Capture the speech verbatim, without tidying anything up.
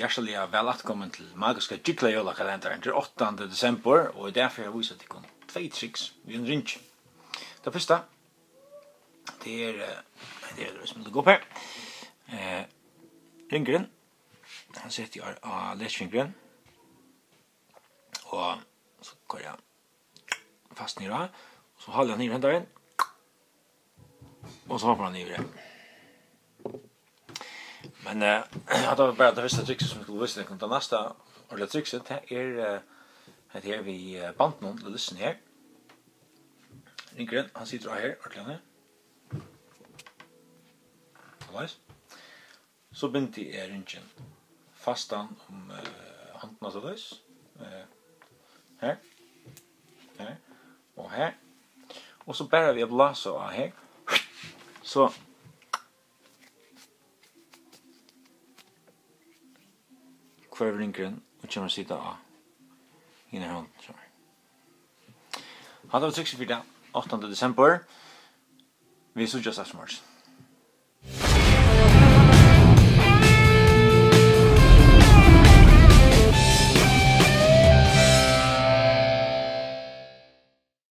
hjertelig vel atkommen til magiska Gyklajólakalendarin til åttande desember, og derfor har jeg vist til kun tvei triks vi en rinj. Det første, det er, det er det som vil gå opp her. Eh, ringeren, han setter jeg av lesfingeren, og så går jeg fast nere, og så holder jeg nere hendaren, og så hopper han nere. Men eh, det var bare det første trikset som jeg skulle vise deg. Det neste ordentlige trikset er uh, her vi uh, bant noen til lysten her. Ringeren, han sitter her, ordentlig her. Så begynte jeg ringen fastan om uh, hånden av løs. Uh, her, her og her. Og så bare vi blåser av her. Så kvar ringeren og kommer å sitte av inne her hånden. Han har vært trikset for det åttande desember. Vi så just after March.